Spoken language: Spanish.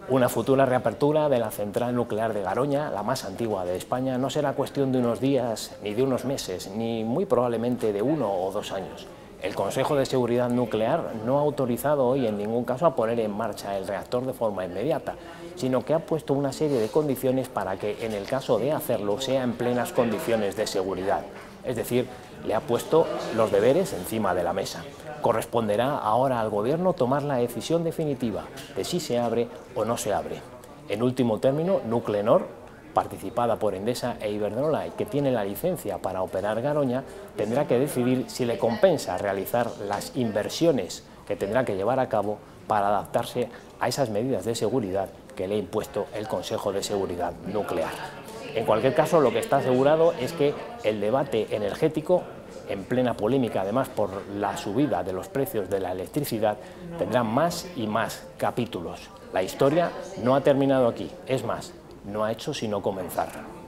Una futura reapertura de la central nuclear de Garoña, la más antigua de España, no será cuestión de unos días, ni de unos meses, ni muy probablemente de 1 o 2 años. El Consejo de Seguridad Nuclear no ha autorizado hoy en ningún caso a poner en marcha el reactor de forma inmediata, sino que ha puesto una serie de condiciones para que, en el caso de hacerlo, sea en plenas condiciones de seguridad. Es decir, le ha puesto los deberes encima de la mesa. Corresponderá ahora al Gobierno tomar la decisión definitiva de si se abre o no se abre. En último término, Nuclenor, participada por Endesa e Iberdrola y que tiene la licencia para operar Garoña, tendrá que decidir si le compensa realizar las inversiones que tendrá que llevar a cabo para adaptarse a esas medidas de seguridad que le ha impuesto el Consejo de Seguridad Nuclear. En cualquier caso, lo que está asegurado es que el debate energético, en plena polémica además por la subida de los precios de la electricidad, tendrá más y más capítulos. La historia no ha terminado aquí, es más, no ha hecho sino comenzar.